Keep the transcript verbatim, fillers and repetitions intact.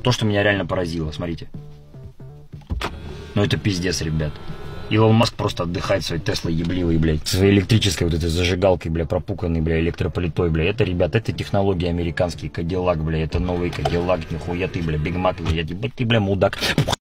то, что меня реально поразило, смотрите. Ну это пиздец, ребят. Илон Маск просто отдыхает своей Теслой ебливой, блядь. Своей электрической вот этой зажигалкой, бля, пропуканной, бля, электрополитой, бля. Это, ребят, это технологии американские. Кадиллак, бля, это новый Кадиллак. Нихуя ты, бля, Биг Мак, бля, я, ты, бля, мудак.